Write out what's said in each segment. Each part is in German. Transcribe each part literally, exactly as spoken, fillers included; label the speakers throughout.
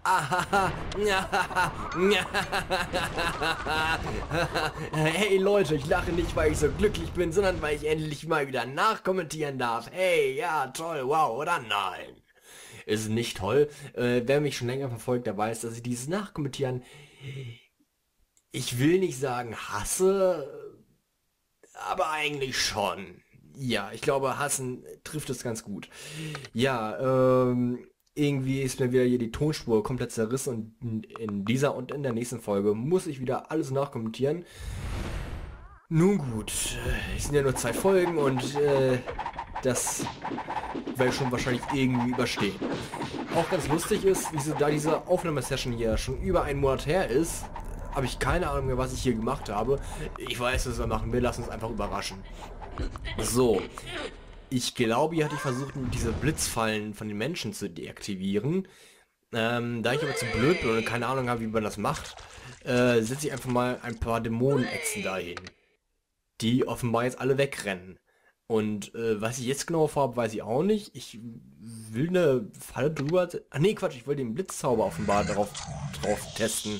Speaker 1: Ahaha. Hey Leute, ich lache nicht, weil ich so glücklich bin, sondern weil ich endlich mal wieder nachkommentieren darf. Hey, ja, toll, wow, oder nein? Ist nicht toll. Äh, wer mich schon länger verfolgt, der weiß, dass ich dieses Nachkommentieren, ich will nicht sagen hasse, aber eigentlich schon. Ja, ich glaube, hassen trifft es ganz gut. Ja, ähm, irgendwie ist mir wieder hier die Tonspur komplett zerrissen und in dieser und in der nächsten Folge muss ich wieder alles nachkommentieren. Nun gut, äh, es sind ja nur zwei Folgen und äh, das werde ich schon wahrscheinlich irgendwie überstehen. Auch ganz lustig ist, diese, da diese Aufnahmesession hier schon über einen Monat her ist, habe ich keine Ahnung mehr, was ich hier gemacht habe. Ich weiß, was wir machen. Wir lassen uns einfach überraschen. So, ich glaube, hier hatte ich versucht, diese Blitzfallen von den Menschen zu deaktivieren. Ähm, da ich aber zu blöd bin und keine Ahnung habe, wie man das macht, äh, setze ich einfach mal ein paar Dämonenechsen dahin, die offenbar jetzt alle wegrennen. Und äh, was ich jetzt genau vorhabe, weiß ich auch nicht. Ich will eine Falle drüber... Ach nee, Quatsch, ich will den Blitzzauber offenbar darauf drauf testen.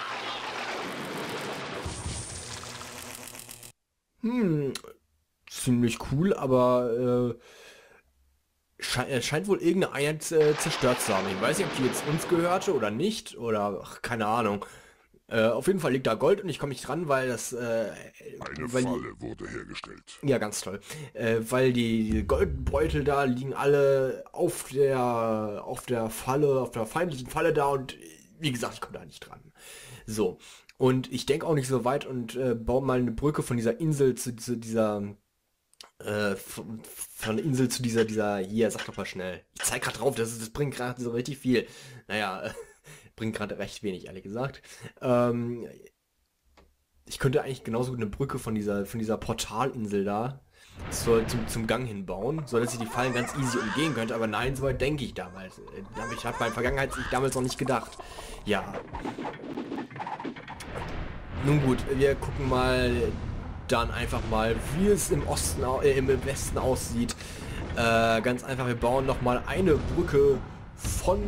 Speaker 1: Hm, ziemlich cool, aber äh, sche äh, scheint wohl irgendeine Einheit äh, zerstört zu haben. Ich weiß nicht, ob die jetzt uns gehörte oder nicht, oder ach, keine Ahnung. Äh, auf jeden Fall liegt da Gold und ich komme nicht dran, weil das... Äh,
Speaker 2: Eine
Speaker 1: weil
Speaker 2: Falle wurde hergestellt.
Speaker 1: Ja, ganz toll. Äh, weil die, die Goldbeutel da liegen alle auf der auf der Falle, auf der feindlichen Falle da und wie gesagt, ich komme da nicht dran. So. Und ich denke auch nicht so weit und äh, baue mal eine Brücke von dieser Insel zu, zu dieser äh, von, von der Insel zu dieser dieser hier, sag doch mal schnell. Ich zeig gerade drauf, das, das bringt gerade so richtig viel. Naja, bringt gerade recht wenig, ehrlich gesagt. Ähm, Ich könnte eigentlich genauso gut eine Brücke von dieser, von dieser Portalinsel da zur, zum, zum Gang hinbauen, so dass ich die Fallen ganz easy umgehen könnte, aber nein, so weit denke ich damals. Äh, Ich habe mein Vergangenheit ich damals noch nicht gedacht. Ja. Nun gut, wir gucken mal dann einfach mal, wie es im Osten, au- äh, im Westen aussieht. Äh, ganz einfach, wir bauen noch mal eine Brücke von...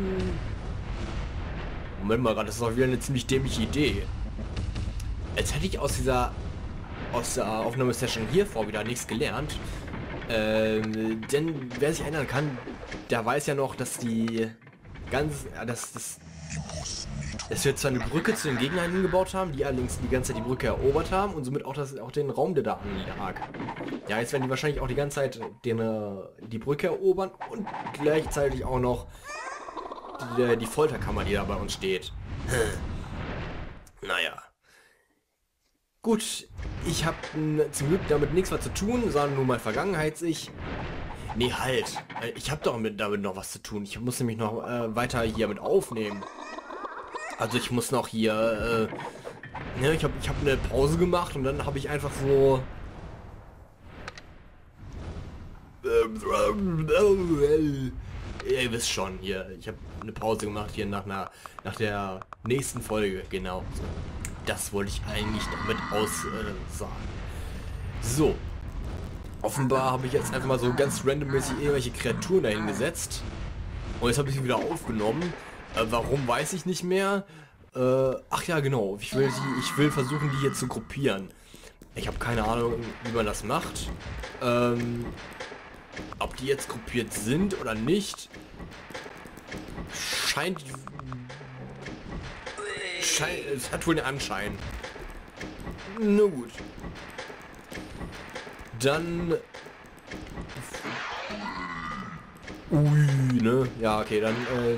Speaker 1: Moment mal, das ist auch wieder eine ziemlich dämliche Idee. Als hätte ich aus dieser aus der Aufnahmesession hier vor wieder nichts gelernt. Ähm, denn wer sich erinnern kann, der weiß ja noch, dass die ganz, ja, dass, dass, dass wir zwar eine Brücke zu den Gegnern hingebaut haben, die allerdings die ganze Zeit die Brücke erobert haben und somit auch das auch den Raum, der da anlag. Ja, jetzt werden die wahrscheinlich auch die ganze Zeit den, äh, die Brücke erobern und gleichzeitig auch noch die, die Folterkammer, die da bei uns steht. Naja. Gut, ich habe zum Glück damit nichts mehr zu tun, sondern nur mein Vergangenheits-Ich. Nee, halt. Äh, Ich habe doch mit, damit noch was zu tun. Ich muss nämlich noch äh, weiter hier mit aufnehmen. Also ich muss noch hier... Äh, ne, ich habe ich hab eine Pause gemacht und dann habe ich einfach so... Ihr wisst schon, hier. Ich habe eine Pause gemacht hier nach, einer, nach der nächsten Folge. Genau. So. Das wollte ich eigentlich damit aussagen. Äh, so. Offenbar habe ich jetzt einfach mal so ganz randommäßig irgendwelche Kreaturen dahin gesetzt. Und jetzt habe ich sie wieder aufgenommen. Äh, warum, weiß ich nicht mehr. Äh, ach ja, genau. Ich will, die, ich will versuchen, die hier zu gruppieren. Ich habe keine Ahnung, wie man das macht. Ähm, ob die jetzt gruppiert sind oder nicht. Scheint... Schein, es hat wohl den Anschein. Na gut. Dann... Ui, ne? Ja, okay, dann... Äh,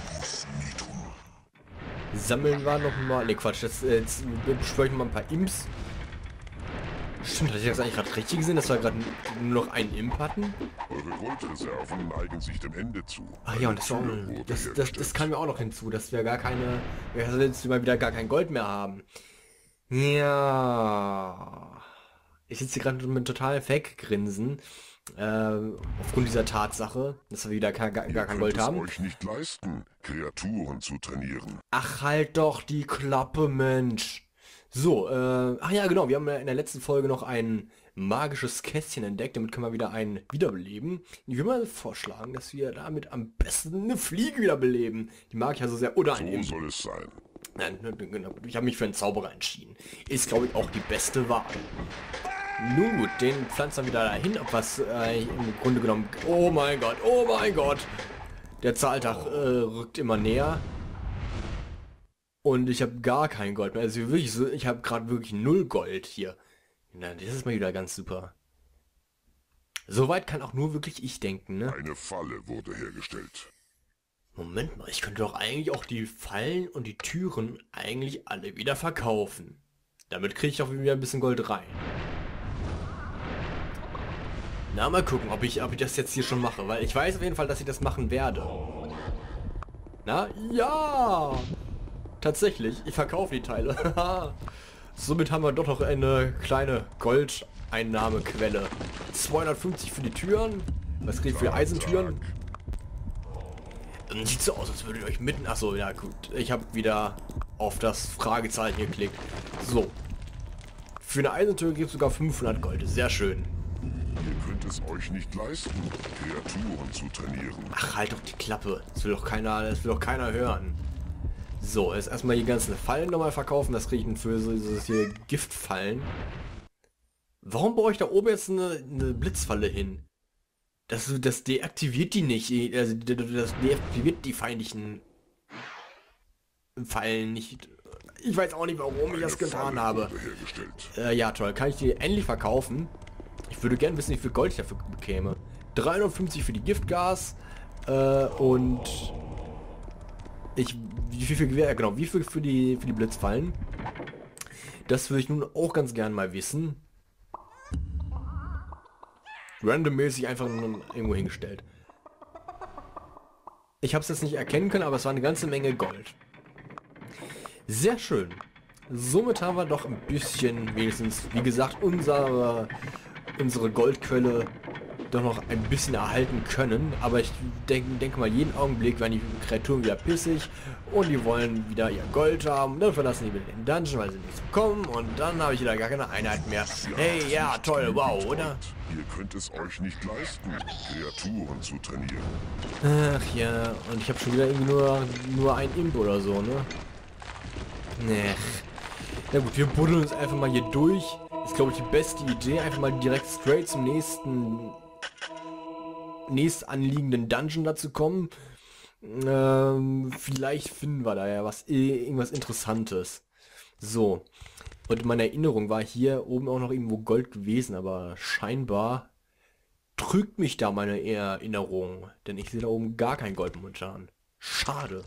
Speaker 1: sammeln wir noch mal... Ne, Quatsch, das, äh, jetzt beschwöre ich mal ein paar Imps. Stimmt, hatte ich das eigentlich gerade richtig gesehen, dass wir gerade nur noch einen Imp hatten?
Speaker 2: Eure Goldreserven neigen sich dem Ende zu.
Speaker 1: Ach ja, und das, war auch, das, das, das kam mir auch noch hinzu, dass wir gar keine... Wir jetzt mal wieder gar kein Gold mehr haben. Ja... Ich sitze hier gerade mit total Fake-Grinsen. Äh, aufgrund dieser Tatsache, dass wir wieder gar, gar, gar kein Gold haben.
Speaker 2: Ihr könnt es euch nicht leisten, Kreaturen zu trainieren.
Speaker 1: Ach, halt doch die Klappe, Mensch. So, äh, ach ja, genau, wir haben in der letzten Folge noch einen magisches Kästchen entdeckt. Damit können wir wieder einen wiederbeleben. Ich würde mal vorschlagen, dass wir damit am besten eine Fliege wiederbeleben. Die mag ich ja so sehr. Oder ein
Speaker 2: So
Speaker 1: Imp.
Speaker 2: soll es sein.
Speaker 1: Nein, genau. Ich habe mich für einen Zauberer entschieden. Ist, glaube ich, auch die beste Wahl. Nun gut, den pflanzt er wieder dahin, ob was äh, im Grunde genommen... Oh mein Gott, oh mein Gott! Der Zahltag äh, rückt immer näher. Und ich habe gar kein Gold mehr. Also wirklich so, ich habe gerade wirklich null Gold hier. Na, das ist mal wieder ganz super. Soweit kann auch nur wirklich ich denken, ne?
Speaker 2: Eine Falle wurde hergestellt.
Speaker 1: Moment mal, ich könnte doch eigentlich auch die Fallen und die Türen eigentlich alle wieder verkaufen. Damit kriege ich auch wieder ein bisschen Gold rein. Na, mal gucken, ob ich, ob ich das jetzt hier schon mache, weil ich weiß auf jeden Fall, dass ich das machen werde. Na, ja! Tatsächlich, ich verkaufe die Teile. Somit haben wir doch noch eine kleine Goldeinnahmequelle. zweihundertfünfzig für die Türen. Was kriege ich für Eisentüren? Sieht so aus, als würdet ihr euch mitten... Achso, ja gut. Ich habe wieder auf das Fragezeichen geklickt. So. Für eine Eisentür gibt es sogar fünfhundert Gold. Sehr schön.
Speaker 2: Ihr könnt es euch nicht leisten, Kreaturen zu trainieren.
Speaker 1: Ach, halt doch die Klappe. Das will doch keiner, das will doch keiner hören. So, jetzt erstmal die ganzen Fallen nochmal verkaufen. Das kriege ich denn für so dieses hier Giftfallen. Warum brauche ich da oben jetzt eine, eine Blitzfalle hin? Das, das deaktiviert die nicht. Also das deaktiviert die feindlichen Fallen nicht. Ich weiß auch nicht, warum ich das getan habe. Äh, ja, toll. Kann ich die endlich verkaufen? Ich würde gerne wissen, wie viel Gold ich dafür bekäme. dreihundertfünfzig für die Giftgas äh, und ich wie viel für Gewehr, genau, wie viel für die für die Blitzfallen. Das würde ich nun auch ganz gern mal wissen. Randommäßig einfach nur irgendwo hingestellt. Ich habe es jetzt nicht erkennen können, aber es war eine ganze Menge Gold. Sehr schön. Somit haben wir doch ein bisschen, wenigstens, wie gesagt, unser, unsere Goldquelle doch noch ein bisschen erhalten können. Aber ich denke, denke mal, jeden Augenblick werden die Kreaturen wieder pissig und die wollen wieder ihr Gold haben. Dann verlassen die wieder den Dungeon, weil sie nichts bekommen und dann habe ich wieder gar keine Einheit mehr. Hey, ja, toll, wow, oder?
Speaker 2: Ihr könnt es euch nicht leisten, Kreaturen zu trainieren.
Speaker 1: Ach ja, und ich habe schon wieder irgendwie nur, nur ein Imp oder so, ne? Nee. Na gut, wir buddeln uns einfach mal hier durch. Ist, glaube ich, die beste Idee. Einfach mal direkt straight zum nächsten nächst anliegenden Dungeon dazu kommen. Ähm, vielleicht finden wir da ja was, irgendwas Interessantes. So. Und in meiner Erinnerung war hier oben auch noch irgendwo Gold gewesen, aber scheinbar trügt mich da meine Erinnerung. Denn ich sehe da oben gar kein Gold momentan. Schade.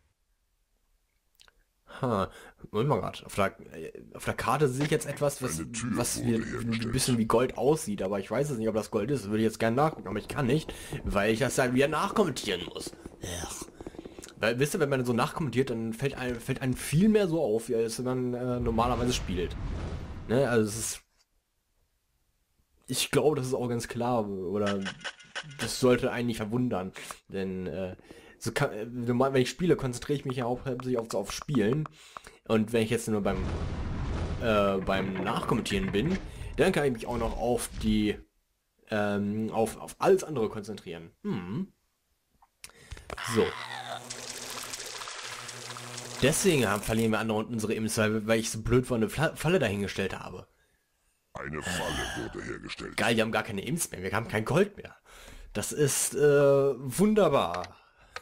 Speaker 1: Ha, Moment mal gerade. Auf der, auf der Karte sehe ich jetzt etwas, was, was wie, ein bisschen wie Gold aussieht, aber ich weiß es nicht, ob das Gold ist. Das würde ich jetzt gerne nachgucken, aber ich kann nicht, weil ich das dann wieder nachkommentieren muss. Ach. Weil, wisst ihr, wenn man so nachkommentiert, dann fällt einem, fällt einem viel mehr so auf, als wenn man äh, normalerweise spielt. Ne, also es ist... Ich glaube, das ist auch ganz klar, oder das sollte einen nicht verwundern, denn... Äh, So kann, wenn ich spiele, konzentriere ich mich ja hauptsächlich auf, auf Spielen. Und wenn ich jetzt nur beim äh, beim Nachkommentieren bin, dann kann ich mich auch noch auf die ähm, auf, auf alles andere konzentrieren. Hm. So. Deswegen haben, verlieren wir andauernd unsere Imps, weil ich so blöd war, eine Falle dahingestellt habe.
Speaker 2: Eine Falle wurde hergestellt.
Speaker 1: Geil, wir haben gar keine Imps mehr, wir haben kein Gold mehr. Das ist äh, wunderbar.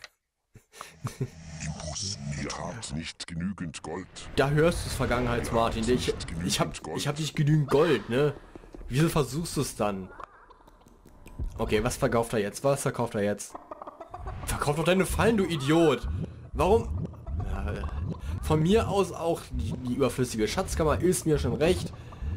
Speaker 2: Ihr habt nicht genügend Gold.
Speaker 1: Da hörst du es, Vergangenheits-Martin. Ich, ich hab, ich hab nicht genügend Gold, ne? Wieso versuchst du es dann? Okay, was verkauft er jetzt? Was verkauft er jetzt? Verkauf doch deine Fallen, du Idiot! Warum? Ja, von mir aus auch die, die überflüssige Schatzkammer ist mir schon recht.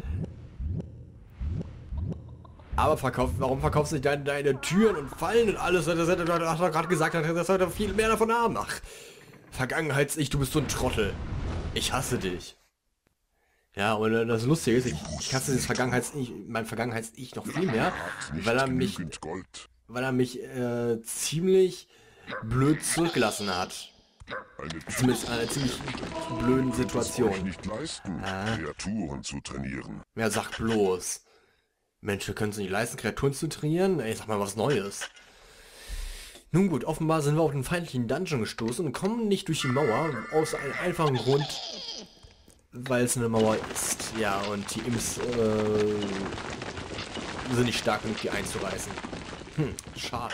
Speaker 1: Aber verkauf, warum verkaufst du nicht deine, deine Türen und Fallen und alles? Das hat er gerade gesagt, dass er viel mehr davon haben. Ach, Vergangenheits-Ich, du bist so ein Trottel. Ich hasse dich. Ja, und das Lustige ist, ich, ich hasse das Vergangenheits-Ich, mein Vergangenheits-Ich noch viel mehr, weil er mich, weil er mich äh, ziemlich blöd zurückgelassen hat. Zumindest in einer ziemlich blöden Situation.
Speaker 2: Nicht leisten,
Speaker 1: ah.
Speaker 2: Kreaturen zu trainieren.
Speaker 1: Wer sagt bloß? Menschen können sich nicht leisten, Kreaturen zu trainieren? Ey, sag mal was Neues. Nun gut, offenbar sind wir auf den feindlichen Dungeon gestoßen und kommen nicht durch die Mauer, aus einem einfachen Grund, weil es eine Mauer ist. Ja, und die Imps äh, sind nicht stark genug, die einzureißen. Hm, schade.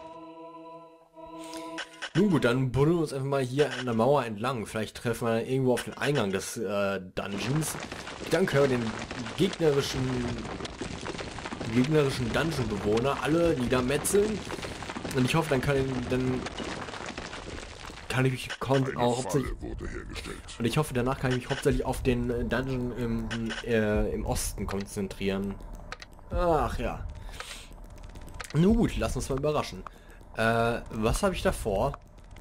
Speaker 1: Nun gut, dann buddeln wir uns einfach mal hier an der Mauer entlang. Vielleicht treffen wir dann irgendwo auf den Eingang des äh, Dungeons. Dann können wir den gegnerischen gegnerischen Dungeon-Bewohner alle niedermetzeln. Und ich hoffe, dann kann ich, dann kann ich mich auch hauptsächlich und ich hoffe, danach kann ich mich hauptsächlich auf den Dungeon im, äh, im Osten konzentrieren. Ach ja. Nun gut, lass uns mal überraschen. Äh, was habe ich davor?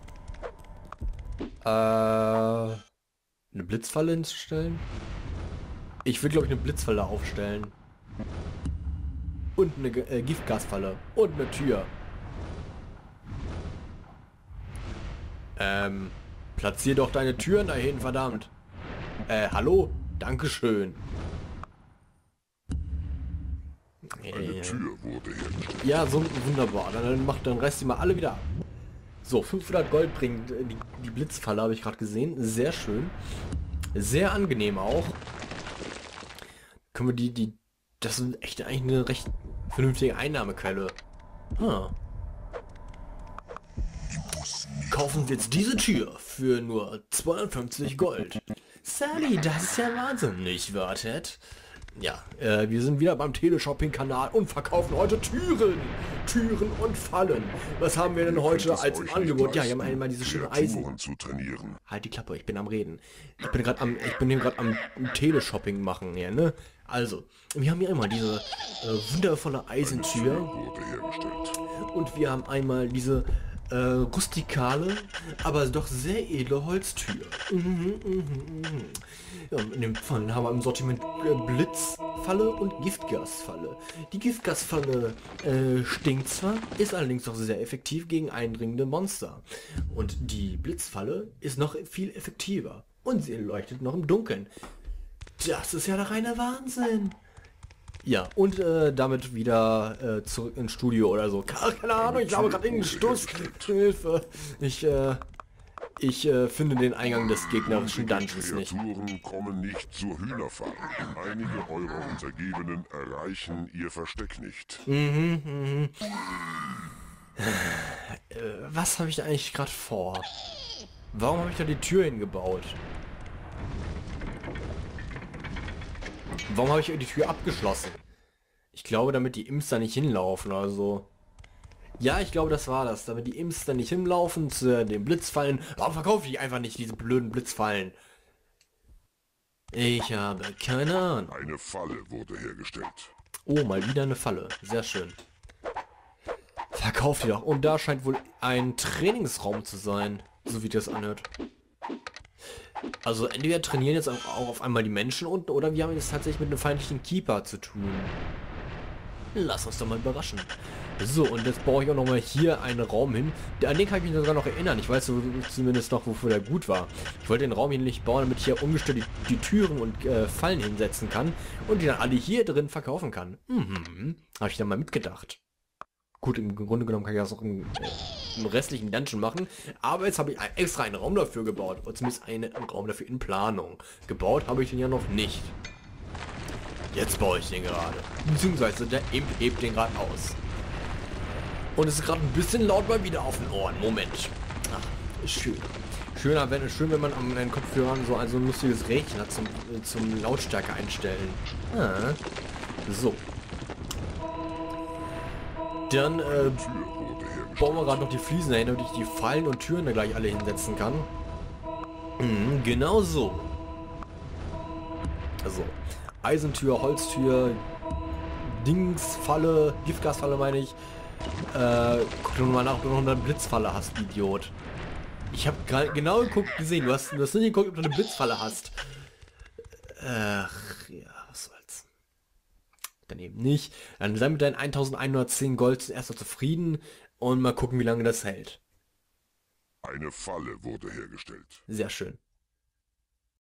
Speaker 1: Äh, eine Blitzfalle hinzustellen? Ich will, glaube ich, eine Blitzfalle aufstellen. Und eine äh, Giftgasfalle. Und eine Tür. Ähm, platzier doch deine Türen dahin, verdammt. Äh, hallo? Dankeschön.
Speaker 2: Eine Tür wurde hergestellt.
Speaker 1: Ja, so wunderbar. Dann macht dann reißt die mal alle wieder ab. So, fünfhundert Gold bringt die, die Blitzfalle, habe ich gerade gesehen. Sehr schön. Sehr angenehm auch. Können wir die, die, das ist echt eigentlich eine recht vernünftige Einnahmequelle. Hm. Kaufen Sie jetzt diese Tür für nur zweihundertfünfzig Gold. Sally, das ist ja Wahnsinn, nicht wahr, Ted? Ja, äh, wir sind wieder beim Teleshopping-Kanal und verkaufen heute Türen. Türen und Fallen. Was haben wir denn
Speaker 2: Ihr
Speaker 1: heute
Speaker 2: könnt es
Speaker 1: als
Speaker 2: euch
Speaker 1: Angebot?
Speaker 2: nicht
Speaker 1: Ja, wir haben
Speaker 2: leisten,
Speaker 1: einmal diese schöne
Speaker 2: Kreaturen
Speaker 1: Eisen.
Speaker 2: zu trainieren.
Speaker 1: Halt die Klappe, ich bin am Reden. Ich bin gerade am, ich bin hier gerade am Teleshopping machen, ja, ne? Also, wir haben hier einmal diese äh, wundervolle Eisentür.
Speaker 2: Wurde hergestellt.
Speaker 1: Und wir haben einmal diese äh, rustikale, aber doch sehr edle Holztür. Mhm, mhm, mhm. Ja, in dem Fall haben wir im Sortiment äh, Blitzfalle und Giftgasfalle. Die Giftgasfalle äh, stinkt zwar, ist allerdings doch sehr effektiv gegen eindringende Monster. Und die Blitzfalle ist noch viel effektiver. Und sie leuchtet noch im Dunkeln. Das ist ja der reine Wahnsinn. Ja, und äh, damit wieder äh, zurück ins Studio oder so. Keine Ahnung, ich habe gerade irgendeinen Stoß. Hilfe. Ich, äh, ich äh, finde den Eingang des gegnerischen Dungeons nicht.
Speaker 2: Kreaturen kommen nicht zur Hühnerfalle. Einige eurer Untergebenen erreichen ihr Versteck nicht.
Speaker 1: Mhm, mhm. Äh, was habe ich da eigentlich gerade vor? Warum habe ich da die Tür hingebaut? Warum habe ich die Tür abgeschlossen? Ich glaube, damit die Imps da nicht hinlaufen oder so. Ja, ich glaube, das war das. Damit die Imps da nicht hinlaufen zu den Blitzfallen. Warum verkaufe ich einfach nicht diese blöden Blitzfallen? Ich habe keine Ahnung.
Speaker 2: Eine Falle wurde hergestellt.
Speaker 1: Oh, mal wieder eine Falle. Sehr schön. Verkauft die doch. Und da scheint wohl ein Trainingsraum zu sein. So wie das anhört. Also entweder trainieren jetzt auch auf einmal die Menschen unten oder wir haben jetzt tatsächlich mit einem feindlichen Keeper zu tun. Lass uns doch mal überraschen. So, und jetzt baue ich auch noch mal hier einen Raum hin. An den kann ich mich sogar noch erinnern. Ich weiß so, zumindest noch, wofür der gut war. Ich wollte den Raum hier nicht bauen, damit ich hier ungestört die, die Türen und äh, Fallen hinsetzen kann und die dann alle hier drin verkaufen kann. Mhm. Habe ich dann mal mitgedacht. Gut, im Grunde genommen kann ich das auch im, äh, im restlichen Dungeon machen. Aber jetzt habe ich ein, extra einen Raum dafür gebaut. Oder zumindest einen, einen Raum dafür in Planung. Gebaut habe ich den ja noch nicht. Jetzt baue ich den gerade. Beziehungsweise der Imp hebt den gerade aus. Und es ist gerade ein bisschen laut mal wieder auf den Ohren. Moment. Ach, schön. Schöner, wenn, schön, wenn man an den Kopfhörern so ein, so ein lustiges Rädchen hat zum, äh, zum Lautstärke einstellen. Ah. So. Dann äh, bauen wir gerade noch die Fliesen dahin, damit ich die Fallen und Türen da gleich alle hinsetzen kann. Mhm, genau so. Also, Eisentür, Holztür, Dingsfalle, Giftgasfalle meine ich. Äh, guck doch mal nach, ob du noch eine Blitzfalle hast, Idiot. Ich habe gerade genau geguckt, gesehen, du hast, du hast nicht geguckt, ob du eine Blitzfalle hast. Ach, ja, was soll's. Dann eben nicht. Dann sei mit deinen eintausendeinhundertzehn Gold zuerst mal zufrieden und mal gucken, wie lange das hält.
Speaker 2: Eine Falle wurde hergestellt.
Speaker 1: Sehr schön.